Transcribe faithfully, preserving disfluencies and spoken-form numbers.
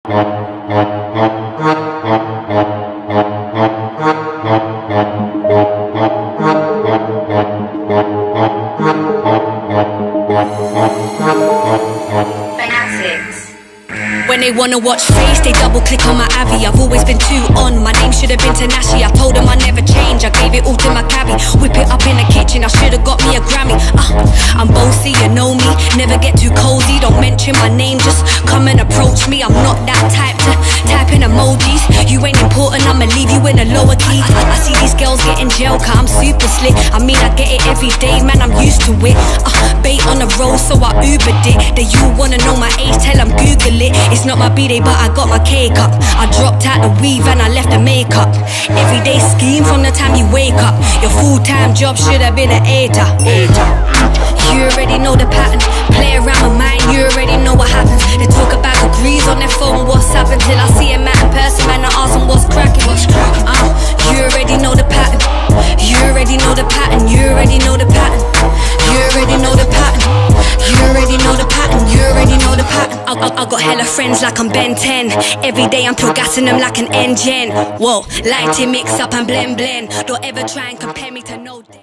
When they wanna watch face, they double click on my Avi. I've always been too on, my name should've been Tanashi. I told them I never change, I gave it all to my cabbie. Whip it up in the kitchen, I should've got me a Grammy. uh, I'm bossy, you know me, never get too cozy. Don't mention my name, just come and approach me. I'm not that type to type in emojis. You ain't important, I'ma leave you in a lower key. I, I see these girls get in jail, cause I'm super slick. I mean I get it every day, man, I'm used to it. uh, Bait on the road, so I Ubered it. That you wanna know my age, tell them Google it. It's not my B-day, but I got my cake up. I dropped out the weave and I left the makeup. Everyday scheme from the time you wake up. Your full-time job should have been an eighter. You already know the pattern. Play around with mine, you already know what happens. They talk about degrees on their phone, what's up, until I see a man in person, man, I ask them what's cracking. uh, You already know the pattern. You already know the pattern. You already know the pattern. You already know the pattern. You already know the pattern. You already know the pattern. I, I, I got hella friends like I'm Ben ten. Every day I'm pure gassing them like an engine. Whoa, lighting mix up and blend blend. Don't ever try and compare me to no